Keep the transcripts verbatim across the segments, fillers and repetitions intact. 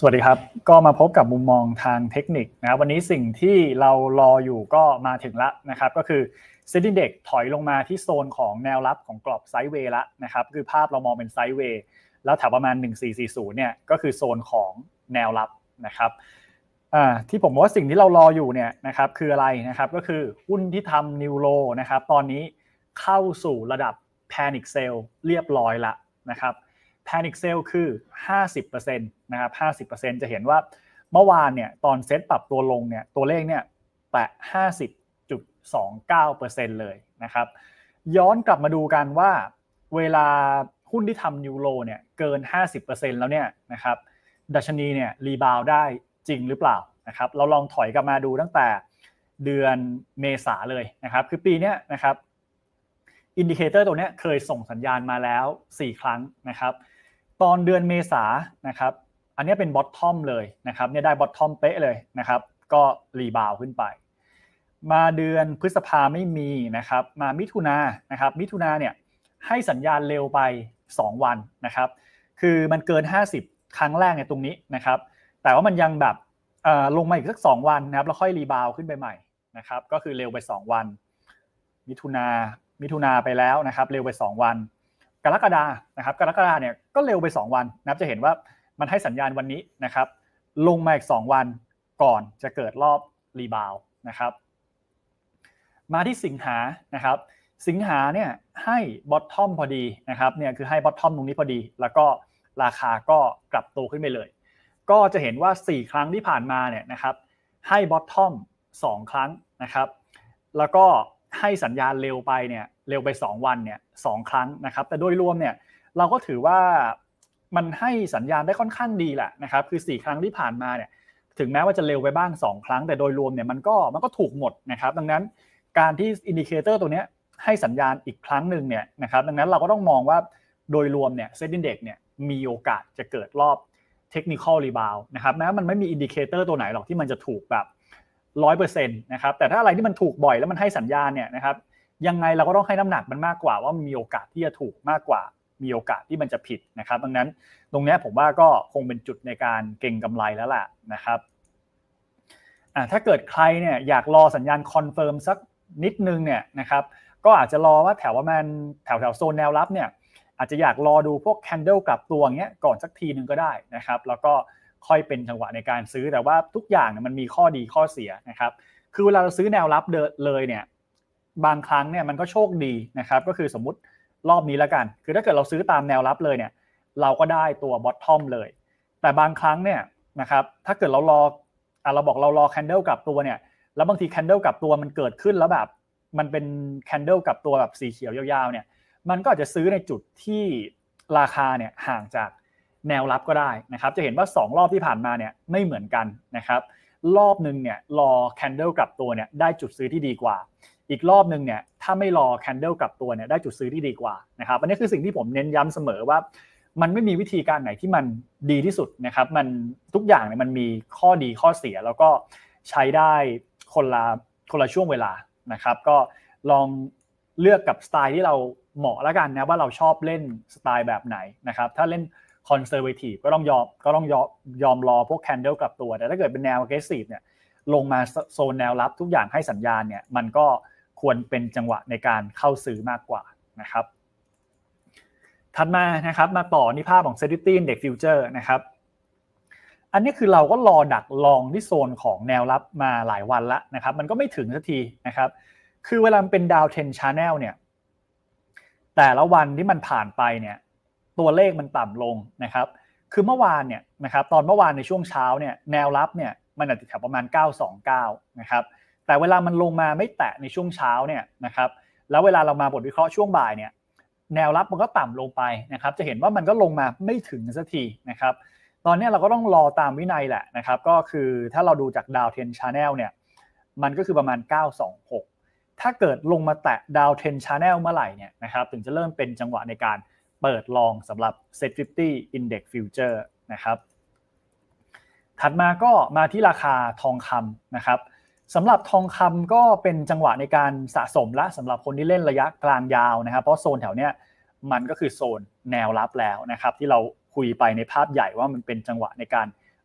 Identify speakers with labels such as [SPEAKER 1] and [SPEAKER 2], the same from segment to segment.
[SPEAKER 1] สวัสดีครับก็มาพบกับมุมมองทางเทคนิคนะครับวันนี้สิ่งที่เรารออยู่ก็มาถึงละนะครับก็คือเซ็นดิ้งเด็กถอยลงมาที่โซนของแนวรับของกรอบไซด์เวย์ละนะครับคือภาพเรามองเป็นไซด์เวย์แล้วแถวประมาณหนึ่งพันสี่ร้อยสี่สิบเนี่ยก็คือโซนของแนวรับนะครับอ่าที่ผมว่าสิ่งที่เรารออยู่เนี่ยนะครับคืออะไรนะครับก็คือหุ้นที่ทำนิวโลนะครับตอนนี้เข้าสู่ระดับ Panic Sell เรียบร้อยละนะครับPanic Sell คือ ห้าสิบเปอร์เซ็นต์ นะครับ ห้าสิบเปอร์เซ็นต์ จะเห็นว่าเมื่อวานเนี่ยตอนเซ็ตปรับตัวลงเนี่ยตัวเลขเนี่ยแตะ ห้าสิบจุดสองเก้าเปอร์เซ็นต์ เลยนะครับย้อนกลับมาดูกันว่าเวลาหุ้นที่ทำนิวโลเนี่ยเกิน ห้าสิบเปอร์เซ็นต์ แล้วเนี่ยนะครับดัชนีเนี่ยรีบาวด์ได้จริงหรือเปล่านะครับเราลองถอยกลับมาดูตั้งแต่เดือนเมษาเลยนะครับคือปีนี้นะครับอินดิเคเตอร์ตัวนี้เคยส่งสัญญาณมาแล้วสี่ครั้งนะครับตอนเดือนเมษานะครับอันนี้เป็นบอททอมเลยนะครับเนี่ยได้บอททอมเป๊ะเลยนะครับก็รีบาวขึ้นไปมาเดือนพฤษภาไม่มีนะครับมามิถุนานะครับมิถุนาเนี่ยให้สัญญาณเร็วไปสองวันนะครับคือมันเกินห้าสิบครั้งแรกในตรงนี้นะครับแต่ว่ามันยังแบบเอ่อลงมาอีกสักสองวันนะครับแล้วค่อยรีบาวขึ้นไปใหม่นะครับก็คือเร็วไปสองวันมิถุนามิถุนาไปแล้วนะครับเร็วไปสองวันกรกฎานะครับกรกฎาเนี่ยก็เร็วไปสองวันนะครับจะเห็นว่ามันให้สัญญาณวันนี้นะครับลงมาอีกสองวันก่อนจะเกิดรอบรีบาวนะครับมาที่สิงหานะครับสิงหาเนี่ยให้บอททอมพอดีนะครับเนี่ยคือให้บอททอมตรงนี้พอดีแล้วก็ราคาก็กลับตัวขึ้นไปเลยก็จะเห็นว่าสี่ครั้งที่ผ่านมาเนี่ยนะครับให้บอททอมสองครั้งนะครับแล้วก็ให้สัญญาณเร็วไปเนี่ยเร็วไปสองวันเนี่ยสองครั้งนะครับแต่โดยรวมเนี่ยเราก็ถือว่ามันให้สัญญาณได้ค่อนข้างดีแหละนะครับคือสี่ครั้งที่ผ่านมาเนี่ยถึงแม้ว่าจะเร็วไปบ้างสองครั้งแต่โดยรวมเนี่ยมันก็มันก็ถูกหมดนะครับดังนั้นการที่อินดิเคเตอร์ตัวนี้ให้สัญญาณอีกครั้งนึงเนี่ยนะครับดังนั้นเราก็ต้องมองว่าโดยรวมเนี่ยเซ็ตอินเด็กซ์เนี่ยมีโอกาสจะเกิดรอบเทคนิคอลรีบาวด์นะครับแม้มันไม่มีอินดิเคเตอร์ตัวไหนหรอกที่มันจะถูกแบบ หนึ่งร้อยเปอร์เซ็นต์ นะครับแต่ถ้าอะไรที่มันถูกบ่อยแล้วมันให้สัญญาณเนี่ยนะครับยังไงเราก็ต้องให้น้ำหนักมันมากกว่าว่ามีโอกาสที่จะถูกมากกว่ามีโอกาสที่มันจะผิดนะครับดังนั้นตรงนี้ผมว่าก็คงเป็นจุดในการเก็งกำไรแล้วล่ะนะครับอ่าถ้าเกิดใครเนี่ยอยากรอสัญญาณคอนเฟิร์มสักนิดนึงเนี่ยนะครับก็อาจจะรอว่าแถวประมาณแถวแถวโซนแนวรับเนี่ยอาจจะอยากรอดูพวกแคนเดิลกลับตัวเงี้ยก่อนสักทีนึงก็ได้นะครับแล้วก็ค่อยเป็นจังหวะในการซื้อแต่ว่าทุกอย่างเนี่ยมันมีข้อดีข้อเสียนะครับคือเวลาเราซื้อแนวรับเลยเนี่ยบางครั้งเนี่ยมันก็โชคดีนะครับก็คือสมมุติรอบนี้แล้วกันคือถ้าเกิดเราซื้อตามแนวรับเลยเนี่ยเราก็ได้ตัวบอททอมเลยแต่บางครั้งเนี่ยนะครับถ้าเกิดเรารออ่ะเราบอกเรารอแคนเดิลกลับตัวเนี่ยแล้วบางทีแคนเดิลกลับตัวมันเกิดขึ้นแล้วแบบมันเป็นแคนเดิลกลับตัวแบบสีเขียวยาวๆเนี่ยมันก็อาจจะซื้อในจุดที่ราคาเนี่ยห่างจากแนวรับก็ได้นะครับจะเห็นว่าสองรอบที่ผ่านมาเนี่ยไม่เหมือนกันนะครับรอบนึงเนี่ยรอแคนเดิลกลับตัวเนี่ยได้จุดซื้อที่ดีกว่าอีกรอบนึงเนี่ยถ้าไม่รอแคนเดิลกลับตัวเนี่ยได้จุดซื้อที่ดีกว่านะครับอันนี้คือสิ่งที่ผมเน้นย้ำเสมอว่ามันไม่มีวิธีการไหนที่มันดีที่สุดนะครับมันทุกอย่างเนี่ยมันมีข้อดีข้อเสียแล้วก็ใช้ได้คนละคนละช่วงเวลานะครับก็ลองเลือกกับสไตล์ที่เราเหมาะแล้วกันนะว่าเราชอบเล่นสไตล์แบบไหนนะครับถ้าเล่นคอนเซอร์เวทีฟก็ต้องยอมก็ต้องยอมยอมรอพวกแคนเดิลกลับตัวแต่ถ้าเกิดเป็นแนว aggressive เนี่ยลงมาโซนแนวรับทุกอย่างให้สัญญาณเนี่ยมันก็ควรเป็นจังหวะในการเข้าซื้อมากกว่านะครับถัดมานะครับมาต่อนี่ภาพของ Sensitivity Index Future นะครับอันนี้คือเราก็รอดักลองที่โซนของแนวรับมาหลายวันละนะครับมันก็ไม่ถึงสักทีนะครับคือเวลาเป็นดาวเทรนด์ Channel เนี่ยแต่ละวันที่มันผ่านไปเนี่ยตัวเลขมันต่ำลงนะครับคือเมื่อวานเนี่ยนะครับตอนเมื่อวานในช่วงเช้าเนี่ยแนวรับเนี่ยมันอาจจะแถวประมาณเก้าสองเก้านะครับแต่เวลามันลงมาไม่แตะในช่วงเช้าเนี่ยนะครับแล้วเวลาเรามาบทวิเคราะห์ช่วงบ่ายเนี่ยแนวรับมันก็ต่ำลงไปนะครับจะเห็นว่ามันก็ลงมาไม่ถึงสักทีนะครับตอนนี้เราก็ต้องรอตามวินัยแหละนะครับก็คือถ้าเราดูจากดาวเทรนด์ Channel เนี่ยมันก็คือประมาณเก้าสองหกถ้าเกิดลงมาแตะดาวเทรนด์ Channel เมื่อไหร่เนี่ยนะครับถึงจะเริ่มเป็นจังหวะในการเปิดลองสำหรับ เซ็ต ห้าสิบ Index Future นะครับถัดมาก็มาที่ราคาทองคำนะครับสำหรับทองคำก็เป็นจังหวะในการสะสมละสำหรับคนที่เล่นระยะกลางยาวนะครับเพราะโซนแถวเนี้ยมันก็คือโซนแนวรับแล้วนะครับที่เราคุยไปในภาพใหญ่ว่ามันเป็นจังหวะในการ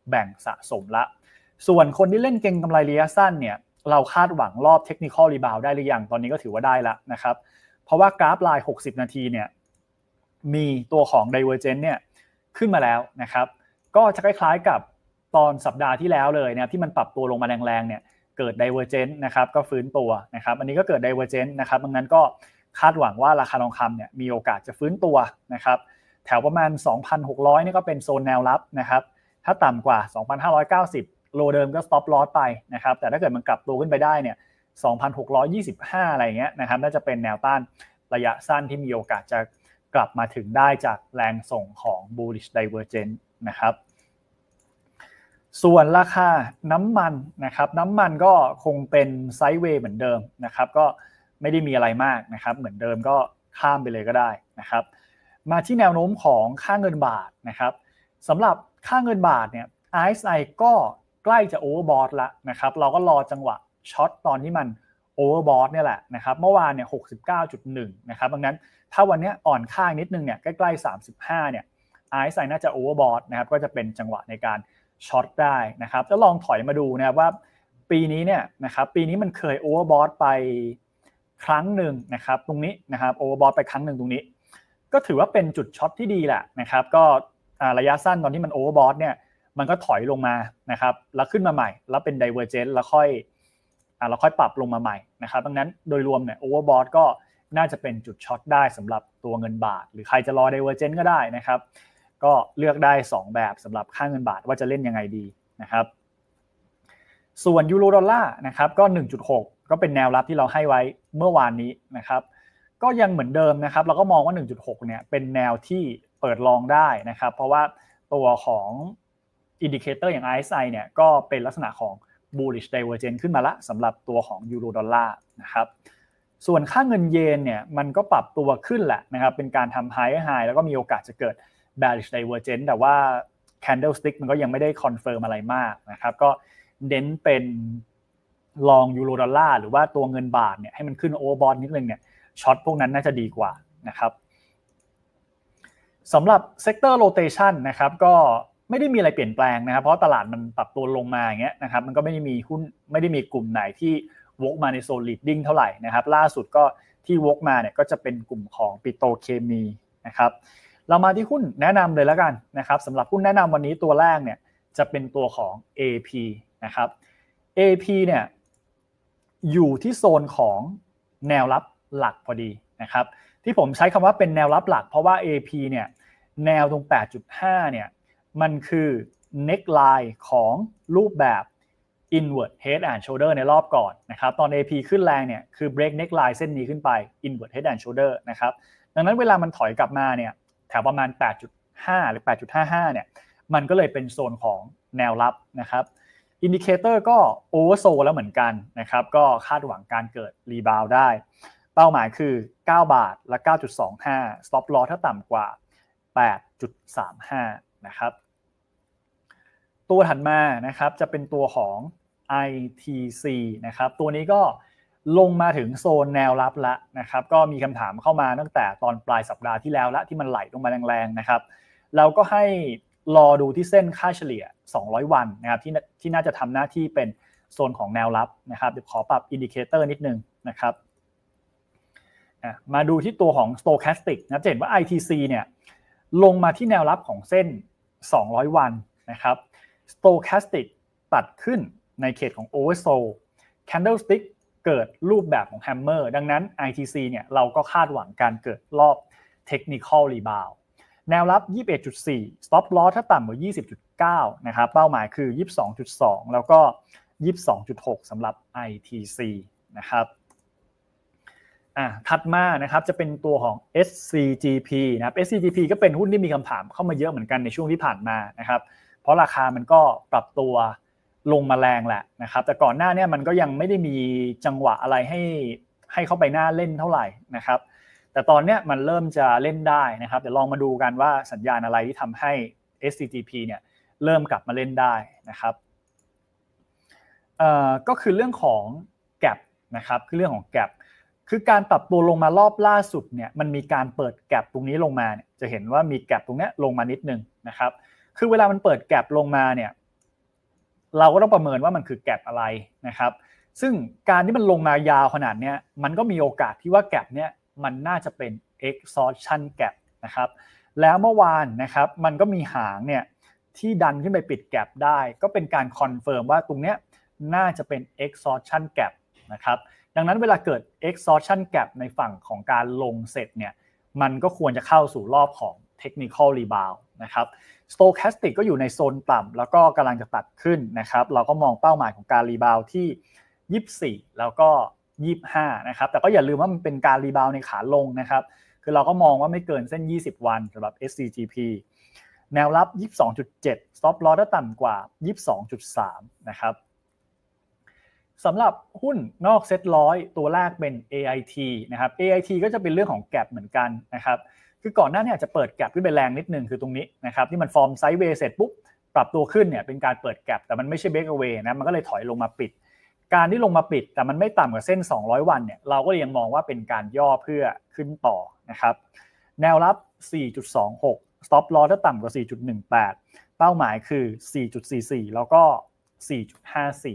[SPEAKER 1] แบ่งสะสมละส่วนคนที่เล่นเก็งกำไรระยะสั้นเนี่ยเราคาดหวังรอบเทคนิคอลรีบาวด์ได้หรือยังตอนนี้ก็ถือว่าได้ละนะครับเพราะว่ากราฟไลน์หกสิบนาทีเนี่ยมีตัวของ Divergence เนี่ยขึ้นมาแล้วนะครับก็จะคล้ายๆกับตอนสัปดาห์ที่แล้วเลยนะที่มันปรับตัวลงมาแรงๆเนี่ยเกิด Divergence นะครับก็ฟื้นตัวนะครับอันนี้ก็เกิด Divergence นะครับดังนั้นก็คาดหวังว่าราคาทองคำเนี่ยมีโอกาสจะฟื้นตัวนะครับแถวประมาณ สองพันหกร้อย นี่ก็เป็นโซนแนวรับนะครับถ้าต่ำกว่า สองพันห้าร้อยเก้าสิบ โลเดิมก็ stop loss ไปนะครับแต่ถ้าเกิดมันกลับตัวขึ้นไปได้เนี่ย สองพันหกร้อยยี่สิบห้า อะไรอย่างเงี้ยนะครับน่าจะเป็นแนวต้านระยะสั้นที่มีโอกาสจะกลับมาถึงได้จากแรงส่งของ bullish divergence นะครับส่วนราคาน้ำมันนะครับน้ำมันก็คงเป็นไซด์เวย์เหมือนเดิมนะครับก็ไม่ได้มีอะไรมากนะครับเหมือนเดิมก็ข้ามไปเลยก็ได้นะครับมาที่แนวโน้มของค่าเงินบาทนะครับสำหรับค่าเงินบาทเนี่ย อาร์ เอส ไอ ก็ใกล้จะโอเวอร์บอทละนะครับเราก็รอจังหวะช็อตตอนที่มันโอเวอร์บอทเนี่ยแหละนะครับเมื่อวานเนี่ย หกสิบเก้าจุดหนึ่ง นะครับดังนั้นถ้าวันนี้อ่อนค่านิดนึงเนี่ยใกล้ๆสามสิบห้าเนี่ย อาร์ เอส ไอ น่าจะโอเวอร์บอทนะครับก็จะเป็นจังหวะในการช็อตได้นะครับแล้วลองถอยมาดูนะครับว่าปีนี้เนี่ยนะครับปีนี้มันเคยโอเวอร์บอทไปครั้งหนึ่งนะครับตรงนี้นะครับโอเวอร์บอทไปครั้งหนึ่งตรงนี้ก็ถือว่าเป็นจุดช็อตที่ดีแหละนะครับก็ระยะสั้นตอนที่มันโอเวอร์บอทเนี่ยมันก็ถอยลงมานะครับแล้วขึ้นมาใหม่แล้วเป็น Divergence แล้วค่อยอ่าแล้วค่อยปรับลงมาใหม่นะครับดังนั้นโดยรวมเนี่ยโอเวอร์บอทก็น่าจะเป็นจุดช็อตได้สำหรับตัวเงินบาทหรือใครจะรอ Divergence ก็ได้นะครับก็เลือกได้สองแบบสำหรับค่าเงินบาทว่าจะเล่นยังไงดีนะครับส่วนยูโรดอลลาร์นะครับก็ หนึ่งจุดหก ก็เป็นแนวรับที่เราให้ไว้เมื่อวานนี้นะครับก็ยังเหมือนเดิมนะครับเราก็มองว่า หนึ่งจุดหก เนี่ยเป็นแนวที่เปิดลองได้นะครับเพราะว่าตัวของอินดิเคเตอร์อย่าง อาร์ เอส ไอ เนี่ยก็เป็นลักษณะของ bullish divergence ขึ้นมาละสำหรับตัวของยูโรดอลลาร์นะครับส่วนค่าเงินเยนเนี่ยมันก็ปรับตัวขึ้นแหละนะครับเป็นการทำ high high แล้วก็มีโอกาสจะเกิด bearish divergence แต่ว่า candlestick มันก็ยังไม่ได้ confirm อะไรมากนะครับก็เน้นเป็นลองยูโรดอลลาร์หรือว่าตัวเงินบาทเนี่ยให้มันขึ้น overbought นิดนึงเนี่ยช็อตพวกนั้นน่าจะดีกว่านะครับสำหรับ sector rotation นะครับก็ไม่ได้มีอะไรเปลี่ยนแปลงนะครับเพราะตลาดมันปรับตัวลงมาอย่างเงี้ยนะครับมันก็ไม่ได้มีหุ้นไม่ได้มีกลุ่มไหนที่วกมาในโซน leading เท่าไหร่นะครับล่าสุดก็ที่วกมาเนี่ยก็จะเป็นกลุ่มของปิโตรเคมีนะครับเรามาที่หุ้นแนะนำเลยแล้วกันนะครับสำหรับหุ้นแนะนำวันนี้ตัวแรกเนี่ยจะเป็นตัวของ เอ พี นะครับ เอ พี เนี่ยอยู่ที่โซนของแนวรับหลักพอดีนะครับที่ผมใช้คำว่าเป็นแนวรับหลักเพราะว่า เอ พี เนี่ยแนวตรง แปดจุดห้า เนี่ยมันคือ neckline ของรูปแบบ inward head and shoulder ในรอบก่อนนะครับตอน เอ พี ขึ้นแรงเนี่ยคือ break neckline เส้นนี้ขึ้นไป inward head and shoulder นะครับดังนั้นเวลามันถอยกลับมาเนี่ยแถวประมาณ แปดจุดห้า หรือ แปดจุดห้าห้า เนี่ยมันก็เลยเป็นโซนของแนวรับนะครับอินดิเคเตอร์ก็โอเวอร์โซแล้วเหมือนกันนะครับก็คาดหวังการเกิดรีบาวด์ได้เป้าหมายคือเก้าบาทและ เก้าจุดสองห้า stop loss ถ้าต่ำกว่า แปดจุดสามห้า นะครับตัวถัดมานะครับจะเป็นตัวของ ไอ ที ซี นะครับตัวนี้ก็ลงมาถึงโซนแนวรับแล้วนะครับก็มีคำถามเข้ามาตั้งแต่ตอนปลายสัปดาห์ที่แล้วละที่มันไหลลงมาแรงๆนะครับเราก็ให้รอดูที่เส้นค่าเฉลี่ยสองร้อยวันนะครับที่ที่น่าจะทำหน้าที่เป็นโซนของแนวรับนะครับเดี๋ยวขอปรับอินดิเคเตอร์นิดนึงนะครับมาดูที่ตัวของ Stochastic นะจะเห็นว่า ไอ ที ซี เนี่ยลงมาที่แนวรับของเส้นสองร้อยวันนะครับ Stochastic ตัดขึ้นในเขตของ Oversold Candlestick เกิดรูปแบบของ Hammer ดังนั้น ไอ ที ซี เนี่ยเราก็คาดหวังการเกิดรอบ Technical Rebound แนวรับ ยี่สิบเอ็ดจุดสี่ Stop Loss ถ้าต่ำกว่า ยี่สิบจุดเก้า นะครับเป้าหมายคือ ยี่สิบสองจุดสอง แล้วก็ ยี่สิบสองจุดหก สำหรับ ไอ ที ซี นะครับอ่ะถัดมานะครับจะเป็นตัวของ เอส ซี จี พี นะครับ เอส ซี จี พี ก็เป็นหุ้นที่มีคำถามเข้ามาเยอะเหมือนกันในช่วงที่ผ่านมานะครับเพราะราคามันก็ปรับตัวลงมาแรงแหละนะครับแต่ก่อนหน้านี้มันก็ยังไม่ได้มีจังหวะอะไรให้ให้เข้าไปหน้าเล่นเท่าไหร่นะครับแต่ตอนนี้มันเริ่มจะเล่นได้นะครับเดี๋ยวลองมาดูกันว่าสัญญาณอะไรที่ทำให้ เอส ซี จี พี เนี่ยเริ่มกลับมาเล่นได้นะครับเอ่อก็คือเรื่องของ gap นะครับคือเรื่องของ gap คือการปรับตัวลงมารอบล่าสุดเนี่ยมันมีการเปิดแกปตรงนี้ลงมาเนี่ยจะเห็นว่ามีแกปตรงนี้ลงมานิดนึงนะครับคือเวลามันเปิดแกปลงมาเนี่ยเราก็ต้องประเมินว่ามันคือแก็ปอะไรนะครับซึ่งการที่มันลงมายาวขนาดนี้มันก็มีโอกาสที่ว่าแก็ปเนี้ยมันน่าจะเป็น exhaustion gap นะครับแล้วเมื่อวานนะครับมันก็มีหางเนี่ยที่ดันขึ้นไปปิดแก็ปได้ก็เป็นการคอนเฟิร์มว่าตรงเนี้ยน่าจะเป็น exhaustion gap นะครับดังนั้นเวลาเกิด exhaustion gap ในฝั่งของการลงเสร็จเนี่ยมันก็ควรจะเข้าสู่รอบของ technical rebound นะครับ stochastic ก็อยู่ในโซนต่ำแล้วก็กำลังจะตัดขึ้นนะครับเราก็มองเป้าหมายของการรีบาวที่ยี่สิบสี่แล้วก็ยี่สิบห้านะครับแต่ก็อย่าลืมว่ามันเป็นการรีบาวในขาลงนะครับคือเราก็มองว่าไม่เกินเส้นยี่สิบวันสำหรับ เอส ซี จี พี แนวรับ ยี่สิบสองจุดเจ็ด stop loss ถ้าต่ำกว่า ยี่สิบสองจุดสาม นะครับสำหรับหุ้นนอกเซ็ตร้อยตัวแรกเป็น เอ ไอ ที นะครับ เอ ไอ ที ก็จะเป็นเรื่องของแก็ปเหมือนกันนะครับคือก่อนหน้านี้อาจจะเปิดแก็ปขึ้นไปแรงนิดนึงคือตรงนี้นะครับที่มันฟอร์มไซด์เวย์เสร็จปุ๊บปรับตัวขึ้นเนี่ยเป็นการเปิดแก็ปแต่มันไม่ใช่เบรกเอาเวย์นะมันก็เลยถอยลงมาปิดการที่ลงมาปิดแต่มันไม่ต่ำกว่าเส้นสองร้อยวันเนี่ยเราก็ยังมองว่าเป็นการย่อเพื่อขึ้นต่อนะครับแนวรับ สี่จุดสองหก stop loss ถ้าต่ำกว่า สี่จุดหนึ่งแปด เป้าหมายคือ สี่จุดสี่สี่ แล้วก็ สี่จุดห้าสี่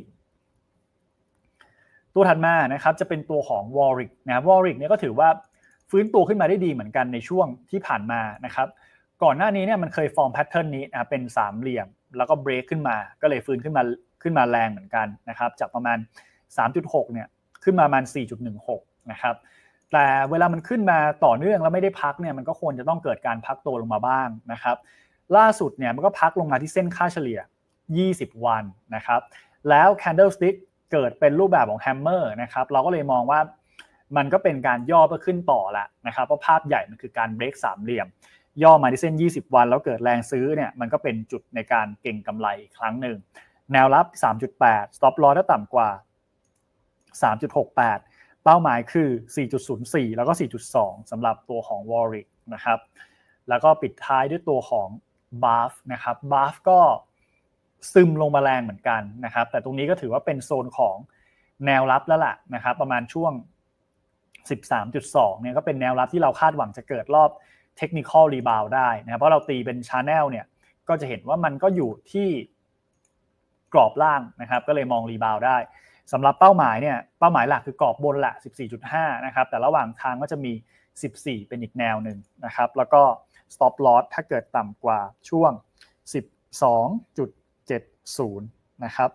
[SPEAKER 1] ตัวถัดมานะครับจะเป็นตัวของ Warwick นะ Warwick เนี่ยก็ถือว่าฟื้นตัวขึ้นมาได้ดีเหมือนกันในช่วงที่ผ่านมานะครับก่อนหน้านี้เนี่ยมันเคยฟอร์มแพทเทิร์นนี้นะเป็นสามเหลี่ยมแล้วก็เบรกขึ้นมาก็เลยฟื้นขึ้นมาขึ้นมาแรงเหมือนกันนะครับจากประมาณ สามจุดหก เนี่ยขึ้นมาประมาณ สี่จุดหนึ่งหก นะครับแต่เวลามันขึ้นมาต่อเนื่องแล้วไม่ได้พักเนี่ยมันก็ควรจะต้องเกิดการพักตัวลงมาบ้างนะครับล่าสุดเนี่ยมันก็พักลงมาที่เส้นค่าเฉลี่ยยี่สิบวันนะครับแล้ว candlestick เกิดเป็นรูปแบบของแฮมเมอร์นะครับเราก็เลยมองว่ามันก็เป็นการย่อเพื่อขึ้นต่อละนะครับเพราะภาพใหญ่มันคือการเบรกสามเหลี่ยมย่อมาที่เส้นยี่สิบวันแล้วเกิดแรงซื้อเนี่ยมันก็เป็นจุดในการเก็งกำไรอีกครั้งหนึ่งแนวรับ สามจุดแปด stop loss ถ้าต่ำกว่า สามจุดหกแปด เป้าหมายคือ สี่จุดศูนย์สี่ แล้วก็ สี่จุดสอง สำหรับตัวของ Warwick นะครับแล้วก็ปิดท้ายด้วยตัวของ บี เอ เอฟ นะครับ บี เอ เอฟ ก็ซึมลงมาแรงเหมือนกันนะครับแต่ตรงนี้ก็ถือว่าเป็นโซนของแนวรับแล้วล่ะนะครับประมาณช่วง สิบสามจุดสอง เนี่ยก็เป็นแนวรับที่เราคาดหวังจะเกิดรอบ technical rebound ได้นะครับเพราะเราตีเป็น channel เนี่ยก็จะเห็นว่ามันก็อยู่ที่กรอบล่างนะครับก็เลยมอง rebound ได้สำหรับเป้าหมายเนี่ยเป้าหมายหลักคือกรอบบนแหละ สิบสี่จุดห้า นะครับแต่ระหว่างทางก็จะมีสิบสี่เป็นอีกแนวหนึ่งนะครับแล้วก็ stop loss ถ้าเกิดต่ำกว่าช่วง สิบสองจุดเจ็ดศูนย์ นะครับ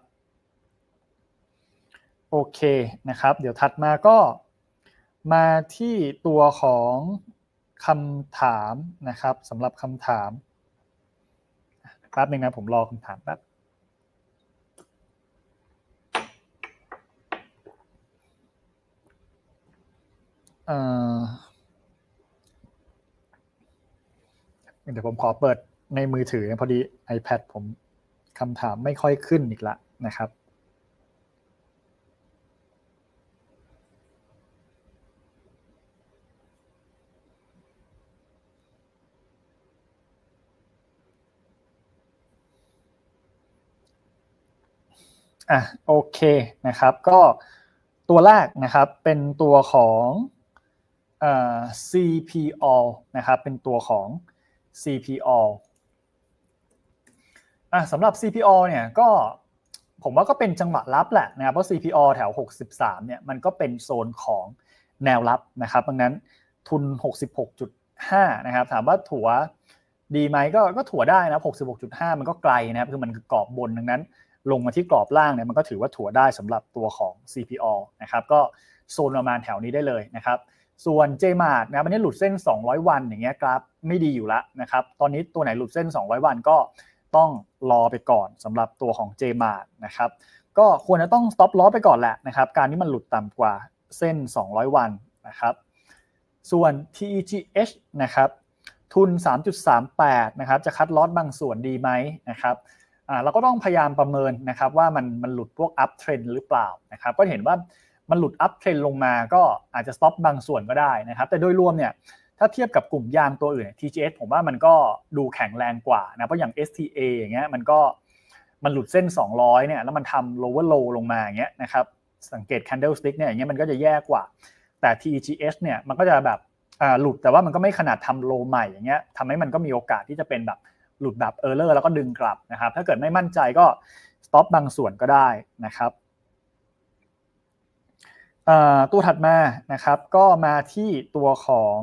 [SPEAKER 1] โอเคนะครับเดี๋ยวถัดมาก็มาที่ตัวของคำถามนะครับสำหรับคำถามแป๊บนึงนะผมรอคำถามแป๊บเอ่อเดี๋ยวผมขอเปิดในมือถือพอดี iPad ผมคำถามไม่ค่อยขึ้นอีกละนะครับอ่ะโอเคนะครับก็ตัวแรกนะครับเป็นตัวของเอ่อ ซี พี ออ นะครับเป็นตัวของ ซี พี ออ อ่ะสำหรับ ซี พี ออ เนี่ยก็ผมว่าก็เป็นจังหวะรับแหละนะครับเพราะ ซี พี ออ แถวหกสิบสามเนี่ยมันก็เป็นโซนของแนวรับนะครับดังนั้นทุน หกสิบหกจุดห้า นะครับถามว่าถัวดีไหมก็ก็ถัวได้นะ หกสิบหกจุดห้า มันก็ไกลนะครับคือมันคือกรอบบนดังนั้นลงมาที่กรอบล่างเนี่ยมันก็ถือว่าถัวได้สำหรับตัวของ ซี พี ออ นะครับก็โซนประมาณแถวนี้ได้เลยนะครับส่วน เจ มาร์ท นะวันนี้หลุดเส้นสองร้อยวันอย่างเงี้ยกราฟไม่ดีอยู่แล้วนะครับตอนนี้ตัวไหนหลุดเส้นสองร้อยวันก็ต้องรอไปก่อนสำหรับตัวของ เจ มาร์ท นะครับก็ควรจะต้อง stop loss ไปก่อนแหละนะครับการที่มันหลุดต่ำกว่าเส้นสองร้อยวันนะครับส่วน ที อี จี เอช นะครับทุน สามจุดสามแปด นะครับจะคัดลอสบางส่วนดีไหมนะครับอ่าเราก็ต้องพยายามประเมินนะครับว่ามันมันหลุดพวก up trend หรือเปล่านะครับก็เห็นว่ามันหลุด up trend ลงมาก็อาจจะ stop บางส่วนก็ได้นะครับแต่โดยรวมเนี่ยถ้าเทียบกับกลุ่มยางตัวอื่น ที จี เอส ผมว่ามันก็ดูแข็งแรงกว่านะเพราะอย่าง เอส ที เอ อย่างเงี้ยมันก็มันหลุดเส้นสองร้อยเนี่ยแล้วมันทำ lower low ลงมาอย่างเงี้ยนะครับสังเกต candlestick เนี่ยอย่างเงี้ยมันก็จะแย่กว่าแต่ ที อี จี เอส เนี่ยมันก็จะแบบอ่าหลุดแต่ว่ามันก็ไม่ขนาดทำ low ใหม่อย่างเงี้ยทำให้มันก็มีโอกาสที่จะเป็นแบบหลุดแบบ error แล้วก็ดึงกลับนะครับถ้าเกิดไม่มั่นใจก็ stop บางส่วนก็ได้นะครับตัวถัดมานะครับก็มาที่ตัวของ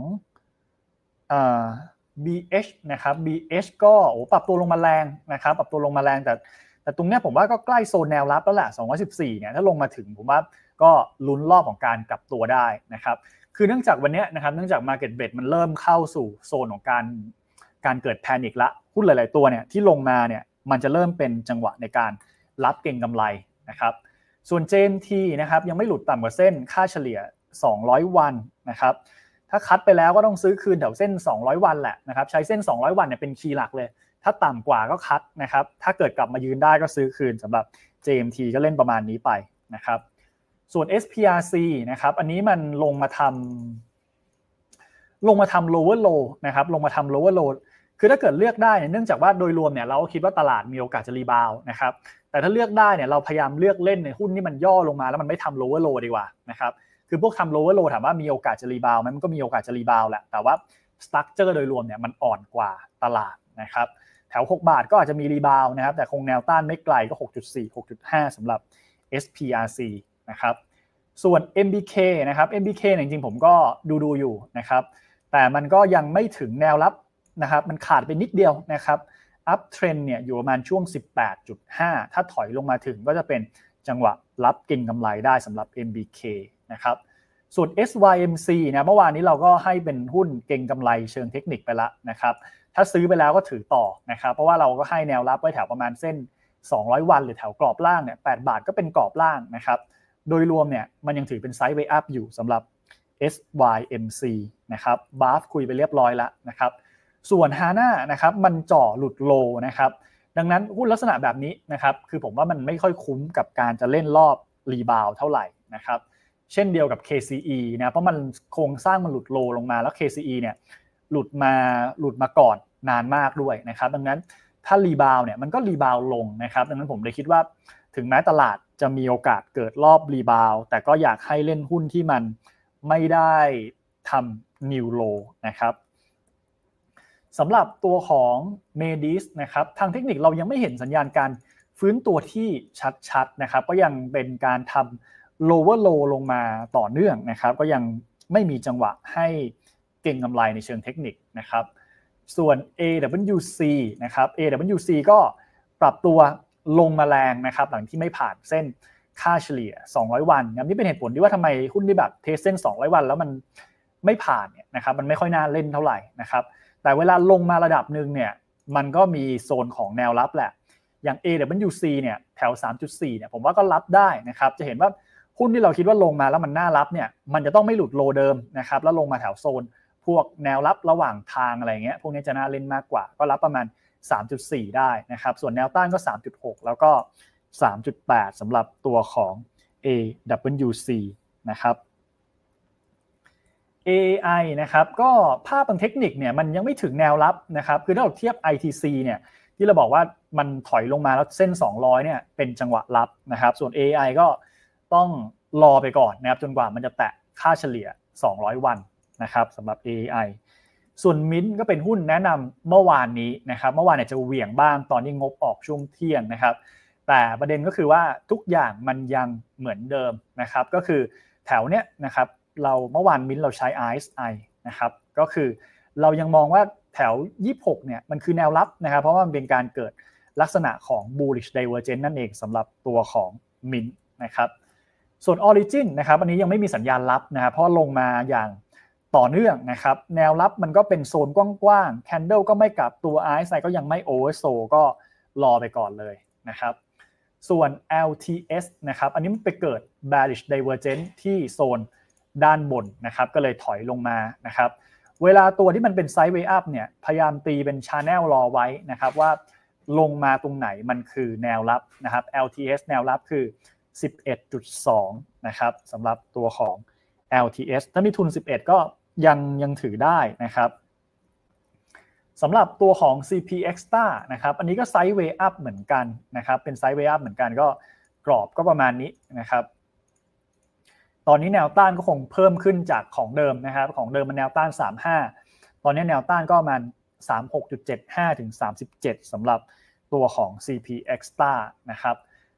[SPEAKER 1] บี เอช นะครับ บี เอช ก็โอ้ปรับตัวลงมาแรงนะครับปรับตัวลงมาแรงแต่แต่ตรงนี้ผมว่าก็ใกล้โซนแนวรับแล้วแหละสองร้อยสิบสี่เนี่ยถ้าลงมาถึงผมว่าก็ลุ้นรอบของการกลับตัวได้นะครับคือเนื่องจากวันนี้นะครับเนื่องจาก market breadth มันเริ่มเข้าสู่โซนของการการเกิดแพนิคละหุ้นหลายๆตัวเนี่ยที่ลงมาเนี่ยมันจะเริ่มเป็นจังหวะในการรับเก็งกำไรนะครับส่วน เจ เอ็ม ที นะครับยังไม่หลุดต่ำกว่าเส้นค่าเฉลี่ยสองร้อยวันนะครับถ้าคัดไปแล้วก็ต้องซื้อคืนแถวเส้นสองร้อยวันแหละนะครับใช้เส้นสองร้อยวันเนี่ยเป็นคีย์หลักเลยถ้าต่ำกว่าก็คัดนะครับถ้าเกิดกลับมายืนได้ก็ซื้อคืนสำหรับ เจ เอ็ม ที ก็เล่นประมาณนี้ไปนะครับส่วน เอส พี อาร์ ซี นะครับอันนี้มันลงมาทำลงมาทำ lower low นะครับลงมาทำ lower low คือถ้าเกิดเลือกได้เนื่องจากว่าโดยรวมเนี่ยเราคิดว่าตลาดมีโอกาสจะรีบาวนะครับแต่ถ้าเลือกได้เนี่ยเราพยายามเลือกเล่นในหุ้นที่มันย่อลงมาแล้วมันไม่ทำ lower low ดีกว่านะครับคือพวกทำ lower low ถามว่ามีโอกาสจะรีบาวไหมมันก็มีโอกาสจะรีบาวแหละแต่ว่า structure โดยรวมเนี่ยมันอ่อนกว่าตลาดนะครับแถวหกบาทก็อาจจะมีรีบาวนะครับแต่คงแนวต้านไม่ไกลก็ หกจุดสี่ หกจุดห้า สำหรับ เอส พี อาร์ ซี นะครับส่วน เอ็ม บี เค นะครับ เอ็ม บี เค เนี่ยจริงๆผมก็ดูดูอยู่นะครับแต่มันก็ยังไม่ถึงแนวรับนะครับมันขาดไปนิดเดียวนะครับอัพเทรนด์เนี่ยอยู่ประมาณช่วง สิบแปดจุดห้า ถ้าถอยลงมาถึงก็จะเป็นจังหวะรับเก็งกำไรได้สำหรับ เอ็ม บี เค นะครับส่วน เอส วาย เอ็ม ซี นะเมื่อวานนี้เราก็ให้เป็นหุ้นเก็งกำไรเชิงเทคนิคไปแล้วนะครับถ้าซื้อไปแล้วก็ถือต่อนะครับเพราะว่าเราก็ให้แนวรับไว้แถวประมาณเส้นสองร้อยวันหรือแถวกรอบล่างเนี่ยแปดบาทก็เป็นกรอบล่างนะครับโดยรวมเนี่ยมันยังถือเป็นไซด์เวย์อัพอยู่สำหรับ เอส วาย เอ็ม ซี นะครับบาฟคุยไปเรียบร้อยแล้วนะครับส่วน ฮา เอ็น เอ นะครับมันจ่อหลุดโลนะครับดังนั้นหุ้นลักษณะแบบนี้นะครับคือผมว่ามันไม่ค่อยคุ้มกับการจะเล่นรอบรีบาวเท่าไหร่นะครับเช่นเดียวกับ เค ซี อี นะเพราะมันโครงสร้างมันหลุดโลลงมาแล้ว เค ซี อี เนี่ยหลุดมาหลุดมาก่อนนานมากด้วยนะครับดังนั้นถ้ารีบาวเนี่ยมันก็รีบาวลงนะครับดังนั้นผมเลยคิดว่าถึงแม้ตลาดจะมีโอกาสเกิดรอบรีบาวแต่ก็อยากให้เล่นหุ้นที่มันไม่ได้ทำนิวโลนะครับสำหรับตัวของ Medis นะครับทางเทคนิคเรายังไม่เห็นสัญญาณการฟื้นตัวที่ชัดๆนะครับก็ยังเป็นการทำ lower low ลงมาต่อเนื่องนะครับก็ยังไม่มีจังหวะให้เก็งกำไรในเชิงเทคนิคนะครับส่วน เอ ดับเบิลยู ซี นะครับ เอ ดับเบิลยู ซี ก็ปรับตัวลงมาแรงนะครับหลังที่ไม่ผ่านเส้นค่าเฉลี่ยสองร้อยวันนะนี่เป็นเหตุผลที่ว่าทำไมหุ้นที่แบบเทสเส้นสองร้อยวันแล้วมันไม่ผ่านเนี่ยนะครับมันไม่ค่อยน่าเล่นเท่าไหร่นะครับแต่เวลาลงมาระดับนึงเนี่ยมันก็มีโซนของแนวรับแหละอย่าง เอ ดับเบิลยู ซี เนี่ยแถว สามจุดสี่ เนี่ยผมว่าก็รับได้นะครับจะเห็นว่าหุ้นที่เราคิดว่าลงมาแล้วมันน่ารับเนี่ยมันจะต้องไม่หลุดโลเดิมนะครับแล้วลงมาแถวโซนพวกแนวรับระหว่างทางอะไรเงี้ยพวกนี้จะน่าเล่นมากกว่าก็รับประมาณ สามจุดสี่ ได้นะครับส่วนแนวต้านก็ สามจุดหก แล้วก็ สามจุดแปด สำหรับตัวของ เอ ดับเบิลยู ซี นะครับ เอ ไอ นะครับก็ภาพทางเทคนิคเนี่ยมันยังไม่ถึงแนวรับนะครับคือถ้าเราเทียบ ไอ ที ซี เนี่ยที่เราบอกว่ามันถอยลงมาแล้วเส้นสองร้อยเนี่ยเป็นจังหวะรับนะครับส่วน เอ ไอ ก็ต้องรอไปก่อนนะครับจนกว่ามันจะแตะค่าเฉลี่ยสองร้อยวันนะครับสำหรับ เอ ไอ ส่วน Mint ก็เป็นหุ้นแนะนำเมื่อวานนี้นะครับเมื่อวานเนี่ยจะเหวี่ยงบ้างตอนที่งบออกช่วงเที่ยงนะครับแต่ประเด็นก็คือว่าทุกอย่างมันยังเหมือนเดิมนะครับก็คือแถวเนี้ยนะครับเราเมื่อวาน Mint เราใช้ อาร์ เอส ไอ นะครับก็คือเรายังมองว่าแถวยี่สิบหกเนี่ยมันคือแนวรับนะครับเพราะว่ามันเป็นการเกิดลักษณะของ bullish divergence นั่นเองสำหรับตัวของ Mint นะครับส่วน Origin นะครับอันนี้ยังไม่มีสัญญาณรับนะครับเพราะลงมาอย่างต่อเนื่องนะครับแนวรับมันก็เป็นโซนกว้างๆ Candle ก็ไม่กลับตัว อาร์ เอส ไอ ก็ยังไม่ Oversold ก็รอไปก่อนเลยนะครับส่วน แอล ที เอส นะครับอันนี้มันไปเกิด bearish divergence ที่โซนด้านบนนะครับก็เลยถอยลงมานะครับเวลาตัวที่มันเป็น Sideway Up เนี่ยพยายามตีเป็น Channel รอไว้นะครับว่าลงมาตรงไหนมันคือแนวรับนะครับ แอล ที เอส แนวรับคือ สิบเอ็ดจุดสอง นะครับสำหรับตัวของ แอล ที เอส ถ้ามีทุนสิบเอ็ดก็ยังยังถือได้นะครับสำหรับตัวของ ซี พี Extra นะครับอันนี้ก็ Sideway Up เหมือนกันนะครับเป็น Sideway Up เหมือนกันก็กรอบก็ประมาณนี้นะครับตอนนี้แนวต้านก็คงเพิ่มขึ้นจากของเดิมนะครับของเดิมมันแนวต้านสามสิบห้าตอนนี้แนวต้านก็ประมาณ สามสิบหกจุดเจ็ดห้า ถึง สามสิบเจ็ด สำหรับตัวของ ซี พี Extra นะครับ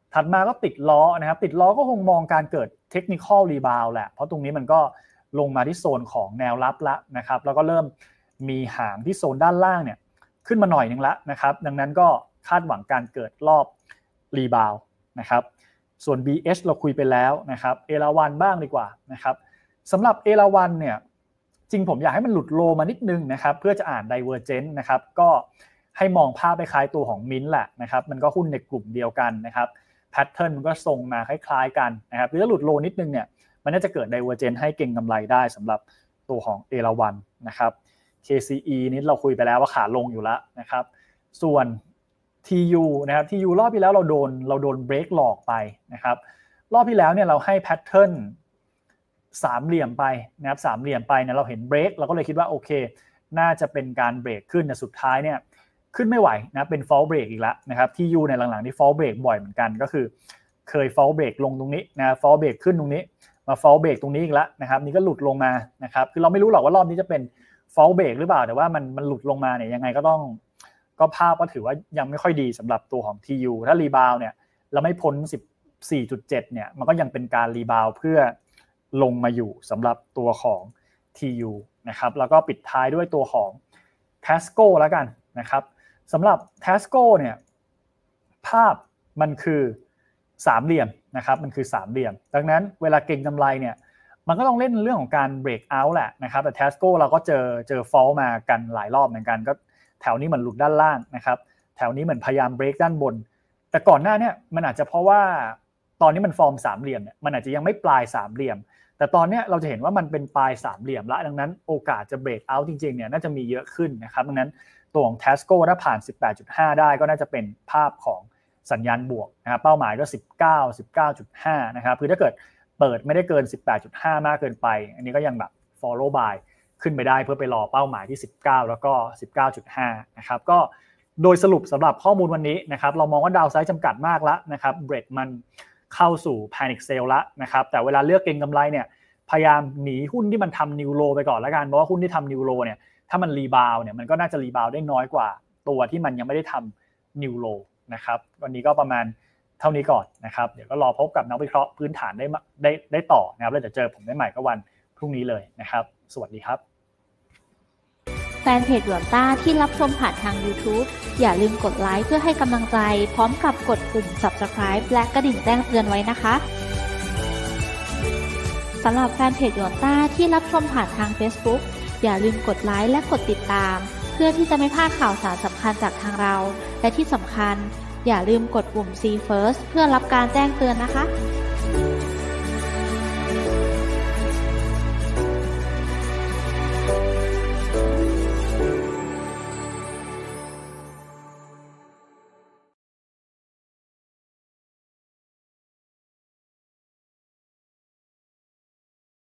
[SPEAKER 1] ถัดมาก็ติดล้อนะครับติดล้อก็คงมองการเกิดเทคนิคอลรีบาวด์แหละเพราะตรงนี้มันก็ลงมาที่โซนของแนวรับละนะครับแล้วก็เริ่มมีหางที่โซนด้านล่างเนี่ยขึ้นมาหน่อยนึงละนะครับดังนั้นก็คาดหวังการเกิดรอบรีบาวด์นะครับส่วน บี เอช เราคุยไปแล้วนะครับเอราวัณบ้างดีกว่านะครับสำหรับเอราวัณเนี่ยจริงผมอยากให้มันหลุดโลมานิดนึงนะครับเพื่อจะอ่าน Divergence นะครับก็ให้มองภาพไปคล้ายตัวของมิ้นท์แหละนะครับมันก็หุ้นในกลุ่มเดียวกันนะครับแพทเทิร์นมันก็ทรงมาคล้ายๆกันนะครับหรือถ้าหลุดโลนิดนึงเนี่ยมันน่าจะเกิด Divergence ให้เก็งกำไรได้สำหรับตัวของเอราวัณนะครับ เค ซี อี นี่เราคุยไปแล้วว่าขาลงอยู่แล้วนะครับส่วน ที ยู นะครับ ที ยู รอบที่แล้วเราโดนเราโดนเบรกหลอกไปนะครับรอบที่แล้วเนี่ยเราให้แพทเทิร์นสามเหลี่ยมไปนะครับสามเหลี่ยมไปเนี่ยเราเห็นเบรกเราก็เลยคิดว่าโอเคน่าจะเป็นการเบรกขึ้นแต่สุดท้ายเนี่ยขึ้นไม่ไหวนะเป็น fall break อีกแล้วนะครับ ที ยู ในหลังๆที่ fall break บ่อยเหมือนกันก็คือเคย fall break ลงตรงนี้นะ fall break ขึ้นตรงนี้มา fall break ตรงนี้อีกแล้วนะครับนี่ก็หลุดลงมานะครับคือเราไม่รู้หรอกว่ารอบนี้จะเป็น fall break หรือเปล่าแต่ว่ามันมันหลุดลงมาเนี่ยยังไงก็ต้องก็ภาพก็ถือว่ายังไม่ค่อยดีสำหรับตัวของ ที ยู ถ้ารีบาวเนี่ยเราไม่พ้น สิบสี่จุดเจ็ด เนี่ยมันก็ยังเป็นการรีบาวเพื่อลงมาอยู่สำหรับตัวของ ที ยู นะครับแล้วก็ปิดท้ายด้วยตัวของ Tasco แล้วกันนะครับสำหรับ Tasco เนี่ยภาพมันคือสามเหลี่ยมนะครับมันคือสามเหลี่ยมดังนั้นเวลาเก็งกำไรเนี่ยมันก็ต้องเล่นเรื่องของการ break out แหละนะครับแต่ Tasco เราก็เจอเจอ fall มากันหลายรอบเหมือนกันก็แถวนี้เหมือนหลุดด้านล่างนะครับแถวนี้เหมือนพยายาม break ด้านบนแต่ก่อนหน้าเนี่ยมันอาจจะเพราะว่าตอนนี้มันฟอร์มสามเหลี่ยมเนี่ยมันอาจจะยังไม่ปลายสามเหลี่ยมแต่ตอนนี้เราจะเห็นว่ามันเป็นปลายสามเหลี่ยมแล้วดังนั้นโอกาสจะ break out จริงๆเนี่ยน่าจะมีเยอะขึ้นนะครับดังนั้นตัวของ Tasco ถ้าผ่าน สิบแปดจุดห้า ได้ก็น่าจะเป็นภาพของสัญญาณบวกนะครับเป้าหมายก็สิบเก้า สิบเก้าจุดห้า นะครับคือถ้าเกิดเปิดไม่ได้เกิน สิบแปดจุดห้า มากเกินไปอันนี้ก็ยังแบบ follow by ขึ้นไปได้เพื่อไปรอเป้าหมายที่สิบเก้าแล้วก็ สิบเก้าจุดห้า นะครับก็โดยสรุปสำหรับข้อมูลวันนี้นะครับเรามองว่าดาวไซด์จำกัดมากแล้วนะครับเบรดมันเข้าสู่ panic sell แล้วนะครับแต่เวลาเลือกเก็งกำไรเนี่ยพยายามหนีหุ้นที่มันทำนิวโลไปก่อนแล้วกันเพราะว่าหุ้นที่ทำนิวโลเนี่ยถ้ามันรีบาวเนี่ยมันก็น่าจะรีบาวได้น้อยกว่าตัวที่มันยังไม่ได้ทำนิวโลนะครับวันนี้ก็ประมาณเท่านี้ก่อนนะครับเดี๋ยวก็รอพบกับนักวิเคราะห์พื้นฐานได้ได้ได้ต่อนะครับแล้วเดี๋ยวเจอผมได้ใหม่ก็วันพรุ่งนี้เลยนะครับสวัสดีครับ
[SPEAKER 2] แฟนเพจหยวนต้าที่รับชมผ่านทาง YouTube อย่าลืมกดไลค์เพื่อให้กำลังใจพร้อมกับกดปุ่ม Subscribe และกระดิ่งแจ้งเตือนไว้นะคะสำหรับแฟนเพจหยวนต้าที่รับชมผ่านทาง Facebook อย่าลืมกดไลค์และกดติดตามเพื่อที่จะไม่พลาดข่าวสารสำคัญจากทางเราและที่สำคัญอย่าลืมกดปุ่ม See First เพื่อรับการแจ้งเตือนนะคะ